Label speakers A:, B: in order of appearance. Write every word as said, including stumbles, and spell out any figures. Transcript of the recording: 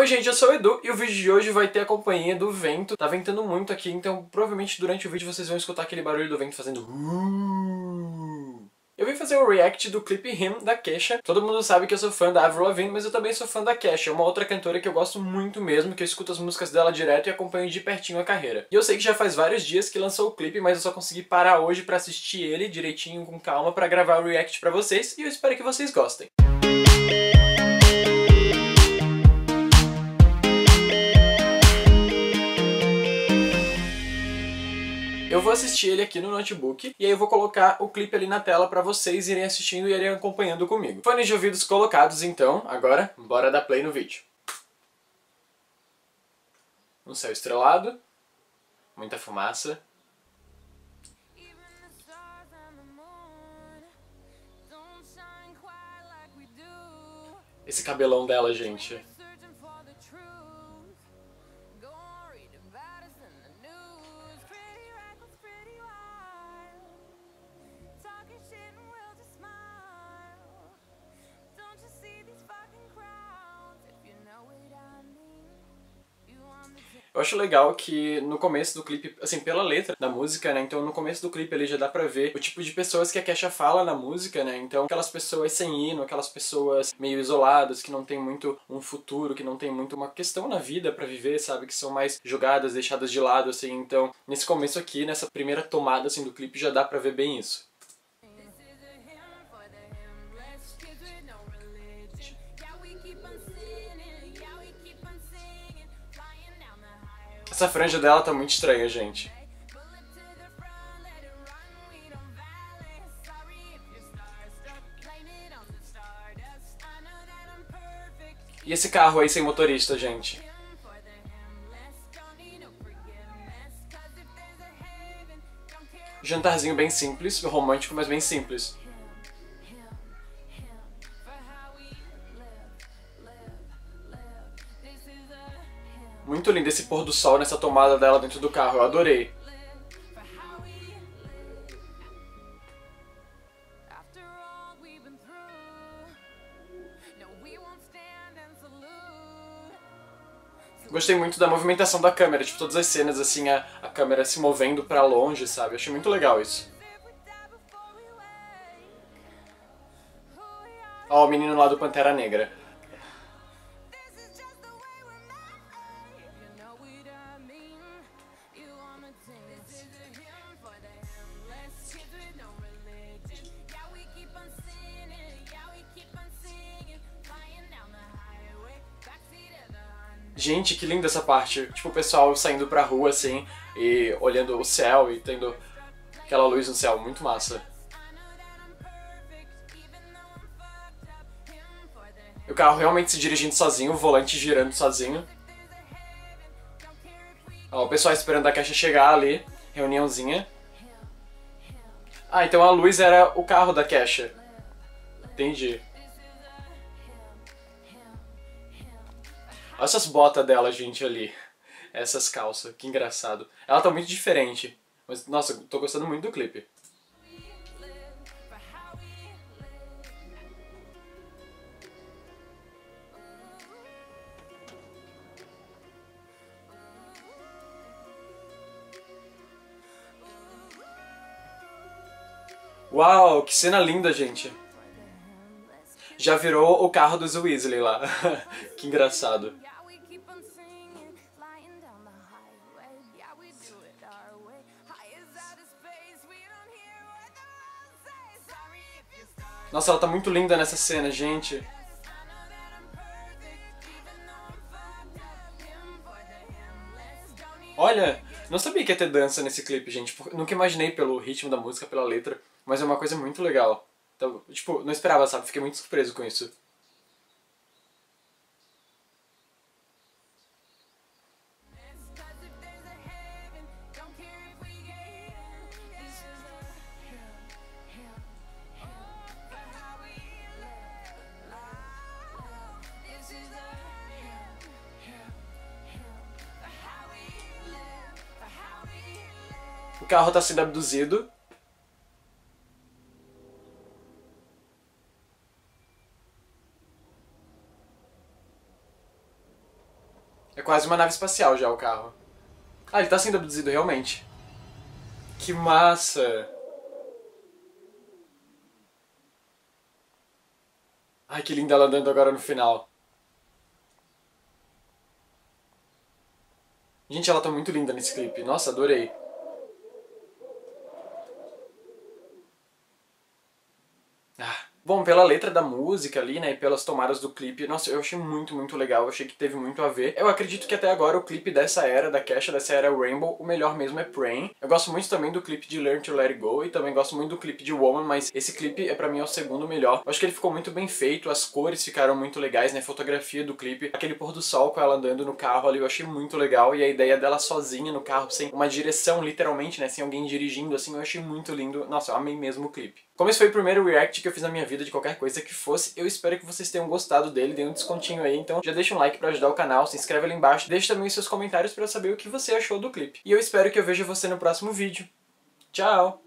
A: Oi gente, eu sou o Edu e o vídeo de hoje vai ter a companhia do vento. Tá ventando muito aqui, então provavelmente durante o vídeo vocês vão escutar aquele barulho do vento fazendo... Eu vim fazer um react do clipe Him, da Kesha. Todo mundo sabe que eu sou fã da Avril Lavigne, mas eu também sou fã da Kesha, uma outra cantora que eu gosto muito mesmo, que eu escuto as músicas dela direto e acompanho de pertinho a carreira. E eu sei que já faz vários dias que lançou o clipe, mas eu só consegui parar hoje pra assistir ele direitinho, com calma, pra gravar o react pra vocês, e eu espero que vocês gostem. Eu vou assistir ele aqui no notebook e aí eu vou colocar o clipe ali na tela pra vocês irem assistindo e irem acompanhando comigo. Fones de ouvidos colocados então, agora bora dar play no vídeo. Um céu estrelado, muita fumaça. Esse cabelão dela, gente. Eu acho legal que no começo do clipe, assim, pela letra da música, né, então no começo do clipe ali já dá pra ver o tipo de pessoas que a Kesha fala na música, né, então aquelas pessoas sem hino, aquelas pessoas meio isoladas, que não tem muito um futuro, que não tem muito uma questão na vida pra viver, sabe, que são mais jogadas, deixadas de lado, assim, então nesse começo aqui, nessa primeira tomada, assim, do clipe já dá pra ver bem isso. Essa franja dela tá muito estranha, gente. E esse carro aí sem motorista, gente? Jantarzinho bem simples, romântico, mas bem simples. Muito lindo esse pôr do sol nessa tomada dela dentro do carro, eu adorei. Gostei muito da movimentação da câmera, tipo, todas as cenas, assim, a, a câmera se movendo pra longe, sabe? Achei muito legal isso. Ó, o menino lá do Pantera Negra. Gente, que linda essa parte. Tipo, o pessoal saindo pra rua, assim, e olhando o céu e tendo aquela luz no céu. Muito massa. O carro realmente se dirigindo sozinho, o volante girando sozinho. Ó, o pessoal esperando a Kesha chegar ali. Reuniãozinha. Ah, então a luz era o carro da Kesha. Entendi. Olha essas botas dela, gente, ali. Essas calças, que engraçado. Ela tá muito diferente. Mas, nossa, tô gostando muito do clipe. Uau, que cena linda, gente. Já virou o carro dos Weasley lá. Que engraçado. Nossa, ela tá muito linda nessa cena, gente. Olha, não sabia que ia ter dança nesse clipe, gente. Nunca imaginei pelo ritmo da música, pela letra, mas é uma coisa muito legal. Então, tipo, não esperava, sabe? Fiquei muito surpreso com isso. O carro tá sendo abduzido. É quase uma nave espacial já o carro. Ah, ele tá sendo abduzido realmente. Que massa! Ai, que linda ela andando agora no final. Gente, ela tá muito linda nesse clipe. Nossa, adorei. Ah. Bom, pela letra da música ali, né, e pelas tomadas do clipe, nossa, eu achei muito, muito legal, eu achei que teve muito a ver. Eu acredito que até agora o clipe dessa era, da Kesha, dessa era Rainbow, o melhor mesmo é Praying. Eu gosto muito também do clipe de Learn to Let It Go e também gosto muito do clipe de Woman, mas esse clipe é pra mim é o segundo melhor. Eu acho que ele ficou muito bem feito, as cores ficaram muito legais, né, a fotografia do clipe, aquele pôr do sol com ela andando no carro ali, eu achei muito legal, e a ideia dela sozinha no carro, sem uma direção, literalmente, né, sem alguém dirigindo, assim, eu achei muito lindo. Nossa, eu amei mesmo o clipe. Como esse foi o primeiro react que eu fiz na minha vida de qualquer coisa que fosse, eu espero que vocês tenham gostado dele, dê um descontinho aí, então já deixa um like pra ajudar o canal, se inscreve ali embaixo, deixa também os seus comentários pra eu saber o que você achou do clipe. E eu espero que eu veja você no próximo vídeo. Tchau!